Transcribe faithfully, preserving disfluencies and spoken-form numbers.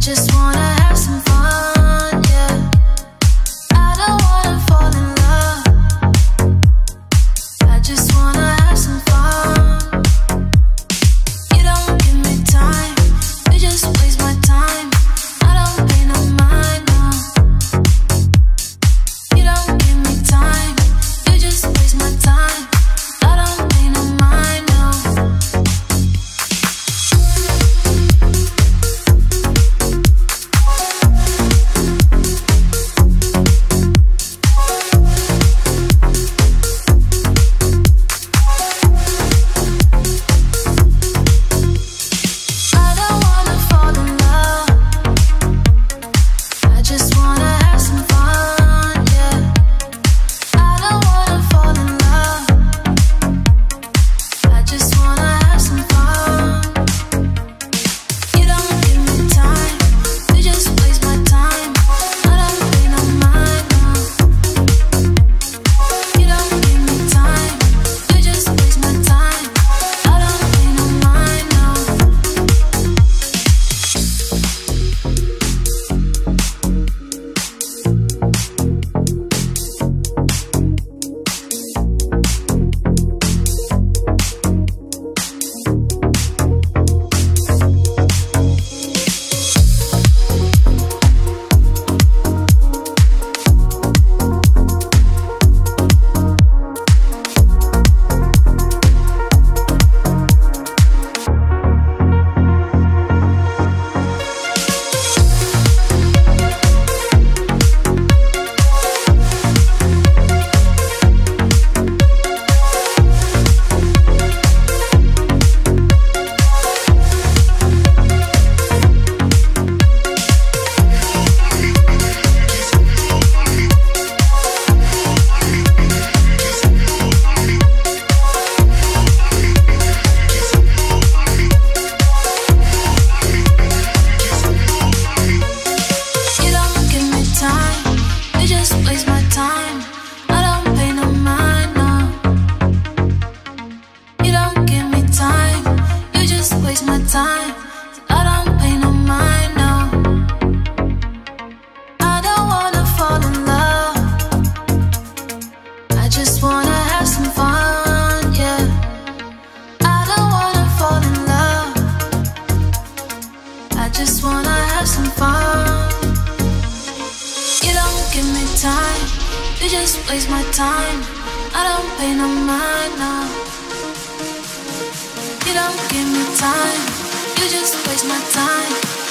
just wanna have some fun, yeah. I don't wanna fall in love. I just wanna have some fun. You don't give me time, you just waste my time. I don't pay no mind, no. You don't give me time, you just waste my time. I don't pay no mind, no. I don't wanna fall in love. I just wanna have some fun, yeah. I don't wanna fall in love. I just wanna have some fun. You don't give me time, you just waste my time. I don't pay no mind, no. You don't give me time, you just waste my time. I don't pay no mind, no. You don't give me time, you just waste my time. I don't pay no mind, no. You don't give me time, you just waste my time. I don't pay no mind, no. I don't wanna fall in love. I just wanna have some fun, yeah. I don't wanna fall in love. I just wanna have some fun. You don't give me time, you just waste my time. I don't pay no mind, no. You don't give me time, you just waste my time.